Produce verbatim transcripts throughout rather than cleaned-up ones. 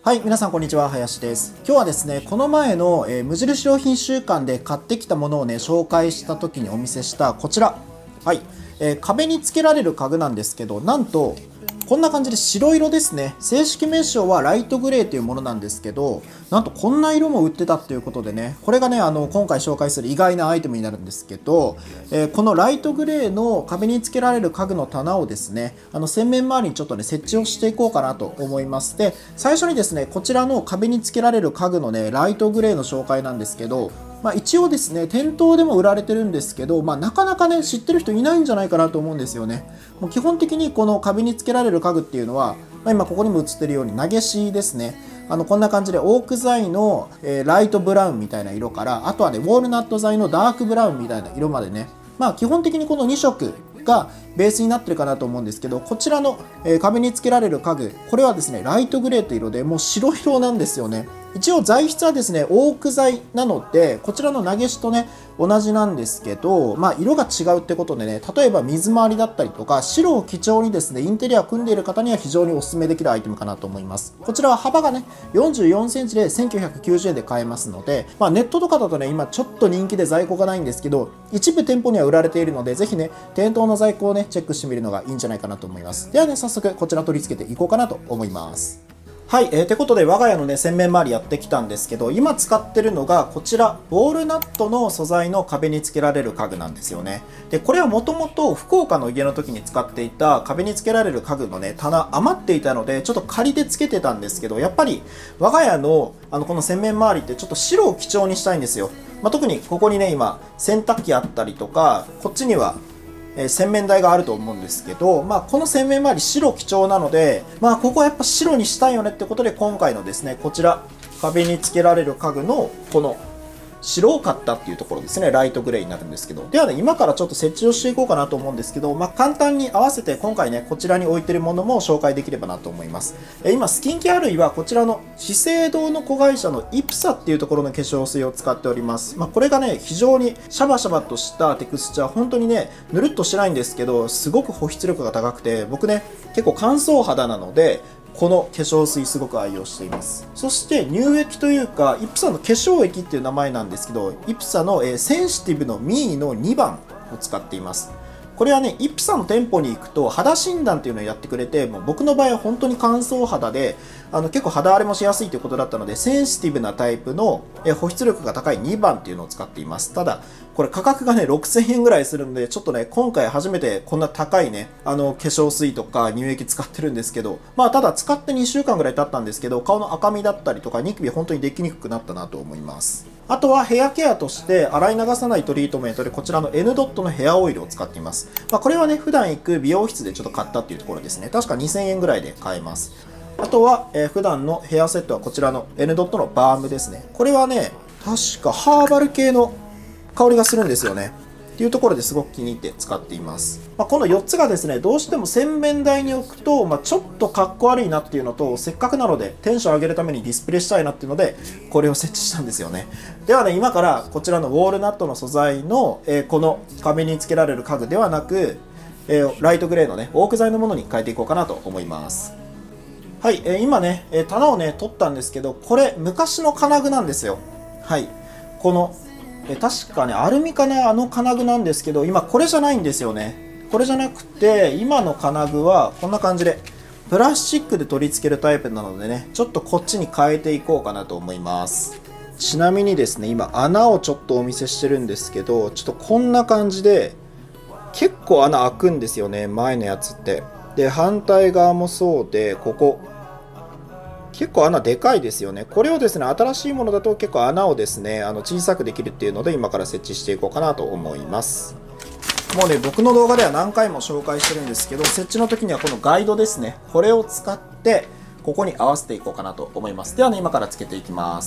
はい、皆さんこんにちは、林です。今日はですね、この前の、えー、無印良品週間で買ってきたものをね、紹介した時にお見せしたこちら。はい、えー、壁につけられる家具なんですけど、なんと、こんな感じで白色ですね。正式名称はライトグレーというものなんですけど、なんとこんな色も売ってたっていうことでね、これがね、あの、今回紹介する意外なアイテムになるんですけど、えー、このライトグレーの壁につけられる家具の棚をですね、あの、洗面周りにちょっとね、設置をしていこうかなと思います。で、最初にですね、こちらの壁につけられる家具のね、ライトグレーの紹介なんですけど、まあ、一応ですね、店頭でも売られてるんですけど、まあ、なかなかね、知ってる人いないんじゃないかなと思うんですよね。もう基本的にこの壁につけられる家具っていうのは、まあ、今ここにも映ってるように投げしですね。あのこんな感じでオーク材の、えー、ライトブラウンみたいな色から、あとはね、ウォールナット材のダークブラウンみたいな色までね、まあ基本的にこのに色がベースになってるかなと思うんですけど、こちらの、えー、壁につけられる家具、これはですね、ライトグレーという色で、もう白色なんですよね。一応材質はですね、オーク材なので、こちらの投げしとね、同じなんですけど、まあ色が違うってことでね、例えば水回りだったりとか、白を基調にですね、インテリアを組んでいる方には非常にお勧めできるアイテムかなと思います。こちらは幅がね、よんじゅうよんセンチでせんきゅうひゃくきゅうじゅうえんで買えますので、まあネットとかだとね、今ちょっと人気で在庫がないんですけど、一部店舗には売られているので、ぜひね、店頭の在庫をね、チェックしてみるのがいいんじゃないかなと思います。ではね、早速こちら取り付けていこうかなと思います。はい、えー、てことで我が家のね、洗面周りやってきたんですけど、今使ってるのがこちら、ウォールナットの素材の壁につけられる家具なんですよね。で、これはもともと福岡の家の時に使っていた壁につけられる家具のね、棚余っていたので、ちょっと仮でつけてたんですけど、やっぱり我が家のあのこの洗面周りってちょっと白を基調にしたいんですよ。まあ、特にここにね、今、洗濯機あったりとか、こっちにはえ洗面台があると思うんですけど、まあ、この洗面周り白基調なので、まあ、ここはやっぱ白にしたいよねってことで、今回のですね、こちら壁につけられる家具のこの白を買ったっていうところですね、ライトグレーになるんですけど、ではね、今からちょっと設置をしていこうかなと思うんですけど、まあ、簡単に合わせて今回ね、こちらに置いてるものも紹介できればなと思います。え今スキンケア類はこちらの資生堂の子会社のイプサっていうところの化粧水を使っております。まあ、これがね、非常にシャバシャバとしたテクスチャー、本当にね、ぬるっとしてないんですけど、すごく保湿力が高くて、僕ね、結構乾燥肌なので、この化粧水すごく愛用しています。そして乳液というか、イプサの化粧液っていう名前なんですけど、イプサの、えー、センシティブのミーのにばんを使っています。これはね、イプサの店舗に行くと肌診断っていうのをやってくれて、もう僕の場合は本当に乾燥肌で、あの結構肌荒れもしやすいということだったので、センシティブなタイプのえ保湿力が高いにばんっていうのを使っています。ただ、これ価格がね、ろくせんえんぐらいするので、ちょっとね、今回初めてこんな高いね、あの化粧水とか乳液使ってるんですけど、まあただ使ってにしゅうかんぐらい経ったんですけど、顔の赤みだったりとかニキビ本当にできにくくなったなと思います。あとはヘアケアとして洗い流さないトリートメントでこちらの N ドットのヘアオイルを使っています。まあ、これはね、普段行く美容室でちょっと買ったっていうところですね。確かにせんえんぐらいで買えます。あとは、えー、普段のヘアセットはこちらの N ドットのバームですね。これはね、確かハーバル系の香りがするんですよね。っていうところですごく気に入って使っています。まあ、このよっつがですね、どうしても洗面台に置くと、まあ、ちょっとかっこ悪いなっていうのと、せっかくなのでテンション上げるためにディスプレイしたいなっていうので、これを設置したんですよね。ではね、今からこちらのウォールナットの素材の、えー、この壁につけられる家具ではなく、えー、ライトグレーのね、オーク材のものに変えていこうかなと思います。はい、えー、今ね、えー、棚をね、取ったんですけど、これ昔の金具なんですよ。はい。このえ確かね、アルミかな、あの金具なんですけど、今これじゃないんですよね。これじゃなくて、今の金具はこんな感じで、プラスチックで取り付けるタイプなのでね、ちょっとこっちに変えていこうかなと思います。ちなみにですね、今穴をちょっとお見せしてるんですけど、ちょっとこんな感じで、結構穴開くんですよね、前のやつって。で、反対側もそうで、ここ。結構穴でかいですよね。これをですね、新しいものだと結構穴をですね、あの小さくできるっていうので、今から設置していこうかなと思います。もうね、僕の動画では何回も紹介してるんですけど、設置の時にはこのガイドですね。これを使って、ここに合わせていこうかなと思います。ではね、今からつけていきます。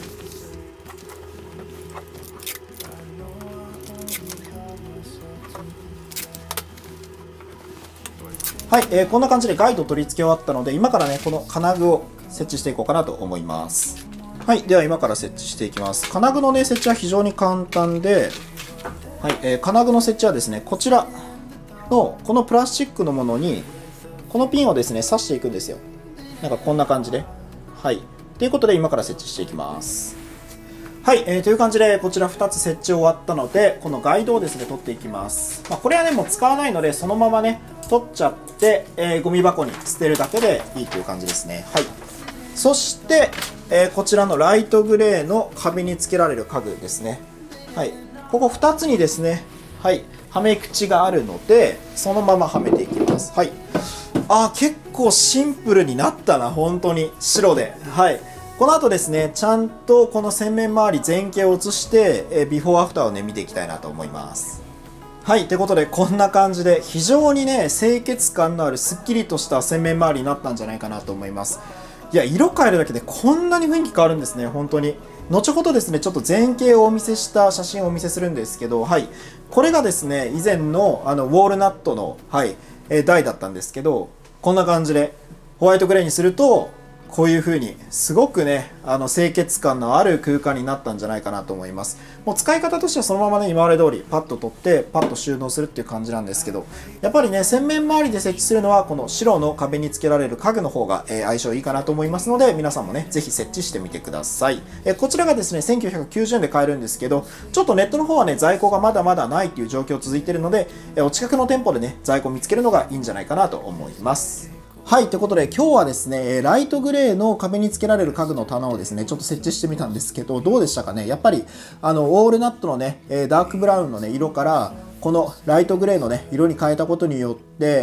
はい、えー、こんな感じでガイド取り付け終わったので、今からね、この金具を設置していこうかなと思います。はい、では今から設置していきます。金具のね、設置は非常に簡単で、はい、えー、金具の設置はですね、こちらの、このプラスチックのものに、このピンをですね、刺していくんですよ。なんかこんな感じで。 はい。ということで、今から設置していきます。はい、えー、という感じで、こちらふたつ設置終わったので、このガイドをですね、取っていきます。まあ、これはね、もう使わないので、そのままね、取っちゃって、えー、ゴミ箱に捨てるだけでいいという感じですね。はい。そして、えー、こちらのライトグレーの壁につけられる家具ですね。はい。ここふたつにですね、はい、はめ口があるので、そのままはめていきます。はい。あー、結構シンプルになったな、本当に。白で。はい。この後ですね、ちゃんとこの洗面周り前景を映して、えビフォーアフターをね、見ていきたいなと思います。はい、ということで、こんな感じで、非常にね、清潔感のあるすっきりとした洗面周りになったんじゃないかなと思います。いや、色変えるだけでこんなに雰囲気変わるんですね、本当に。後ほどですね、ちょっと前景をお見せした写真をお見せするんですけど、はい、これがですね、以前のあのウォールナットの、はい、え台だったんですけど、こんな感じでホワイトグレーにすると、こういう風にすごくね、あの清潔感のある空間になったんじゃないかなと思います。もう使い方としてはそのままね、今まで通りパッと取ってパッと収納するっていう感じなんですけど、やっぱりね、洗面周りで設置するのはこの白の壁につけられる家具の方が、えー、相性いいかなと思いますので、皆さんもね、ぜひ設置してみてください。えー、こちらがですね、せんきゅうひゃくきゅうじゅうえんで買えるんですけど、ちょっとネットの方はね、在庫がまだまだないっていう状況続いているので、えー、お近くの店舗でね、在庫見つけるのがいいんじゃないかなと思います。はい、ということで今日はですね、ライトグレーの壁につけられる家具の棚をですね、ちょっと設置してみたんですけど、どうでしたかね。やっぱり、あの、ウォールナットのね、ダークブラウンのね、色から、このライトグレーのね、色に変えたことによって、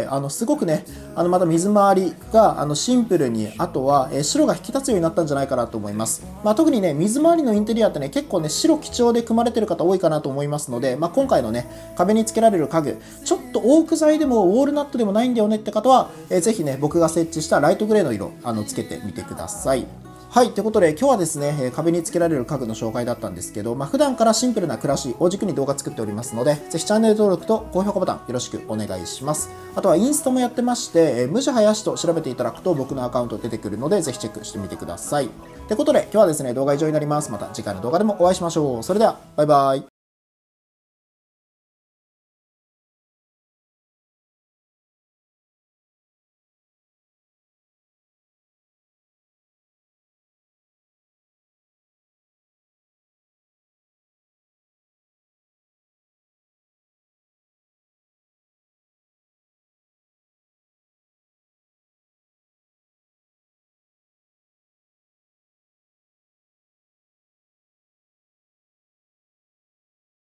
あの、すごくね、あの、また水回りが、あの、シンプルに、あとは、え白が引き立つようになったんじゃないかなと思います。まあ、特にね、水回りのインテリアってね、結構ね、白基調で組まれてる方多いかなと思いますので、まあ、今回のね、壁につけられる家具、ちょっとオーク材でもウォールナットでもないんだよねって方は、えー、ぜひね、僕が設置したライトグレーの色、あの、つけてみてください。はい、ということで今日はですね、壁につけられる家具の紹介だったんですけど、まあ、普段からシンプルな暮らしを軸に動画作っておりますので、ぜひチャンネル登録と高評価ボタンよろしくお願いします。あとはインスタもやってまして、無地林と調べていただくと僕のアカウント出てくるので、ぜひチェックしてみてください。ということで今日はですね、動画以上になります。また次回の動画でもお会いしましょう。それでは、バイバイ。